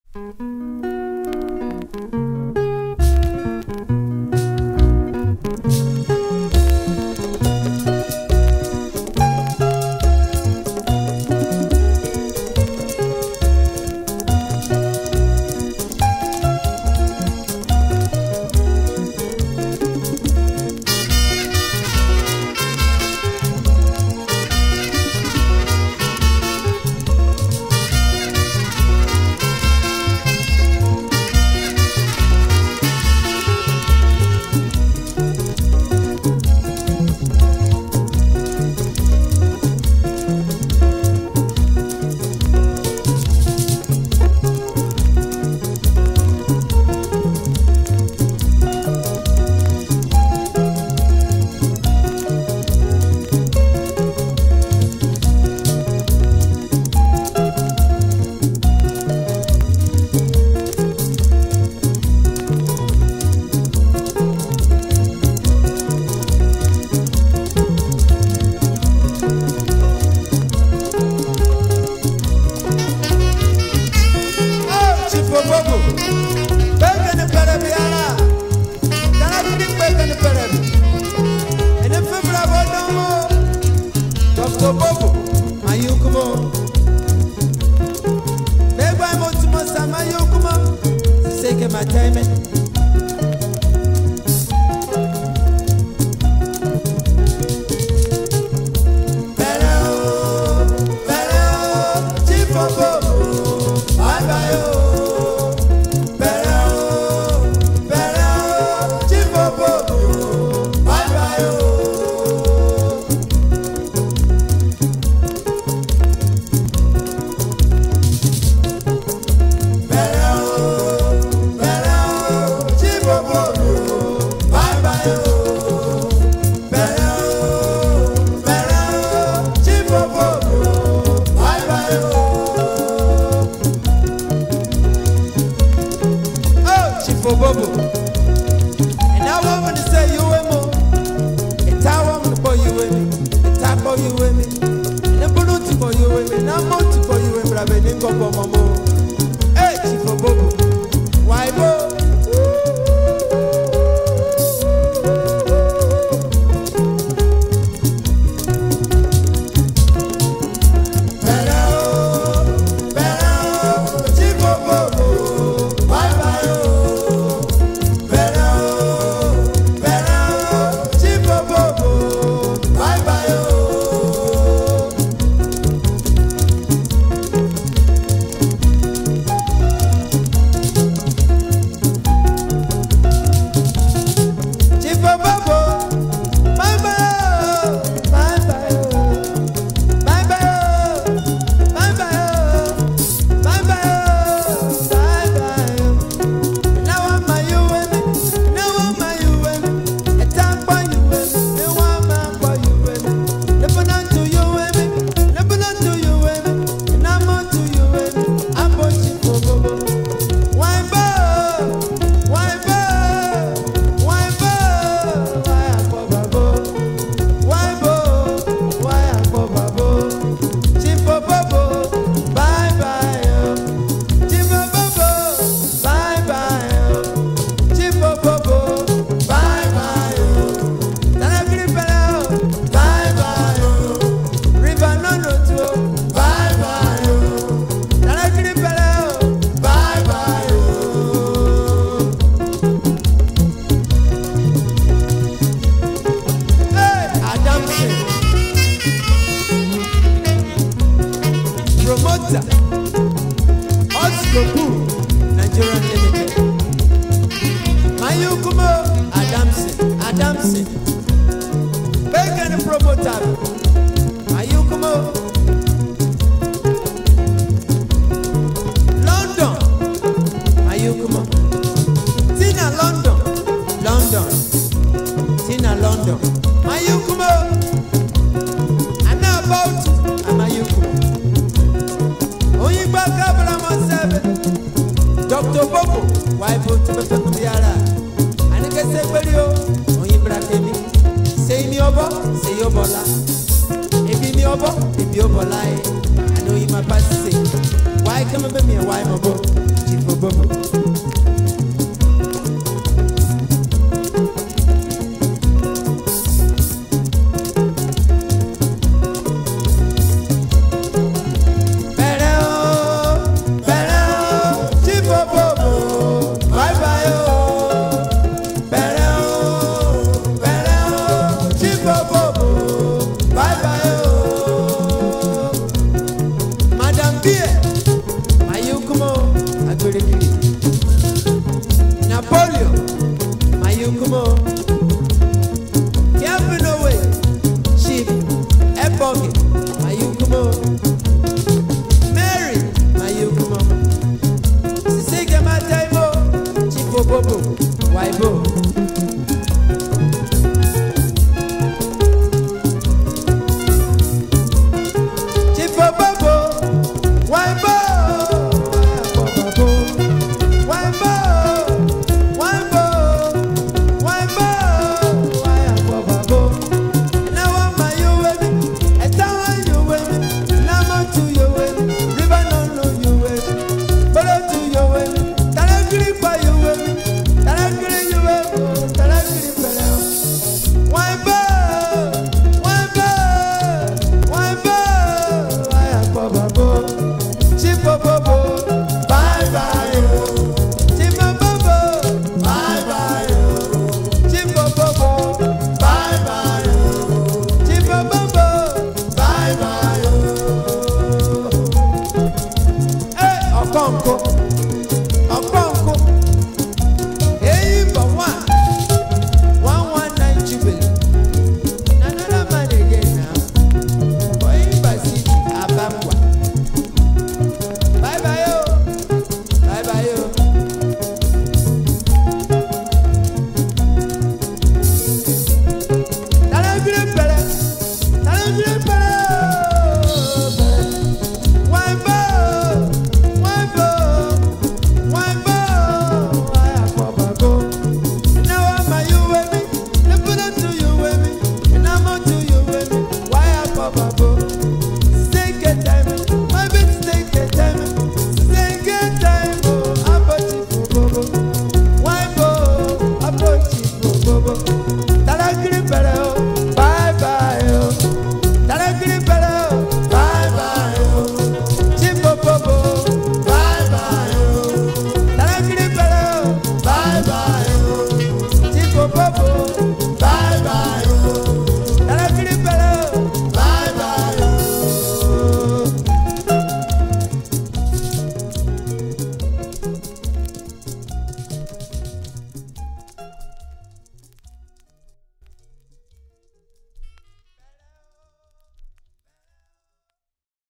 Ohbobo, Mayukumo. Maybe I'm on to Massa Mayukumo. Sake my time. Ohbobo. And I want to say you and more. It's how I'm going to call you and me. It's how call you and me. And I'm going to call you and me. And I'm going to call you and me. But I'm going to call you. Hey, Chief Ohbobo. Why, bo? Ohbobo, Nigerian Limited. Mayukumo, Adamson. Bacon promoter. Mayukumo. London, Mayukumo. Tina London. Mayukumo. And now about Mayukumo. Dr. Ohbobo, why put the Biara? And I can say, when you bring me, say me over, say your bola. If you over, if you bola, I know you my past say. Why come with me and why my boy? Ohbobo. Napoleon, Mayukumo, Kevin away, Chief Ebogi, Mayukumo, Mary, Mayukumo, Sisega Mataimo, Chief Ohbobo, Waibo.